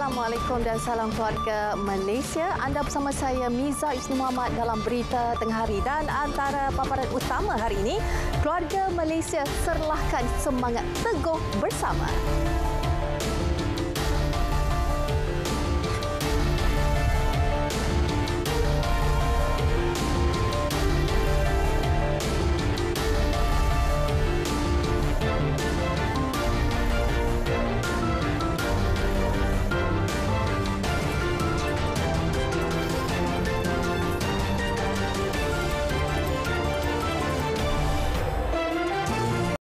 Assalamualaikum dan salam keluarga Malaysia. Anda bersama saya Miza Isni Muhammad dalam Berita Tengah Hari, dan antara paparan utama hari ini, keluarga Malaysia serlahkan semangat teguh bersama.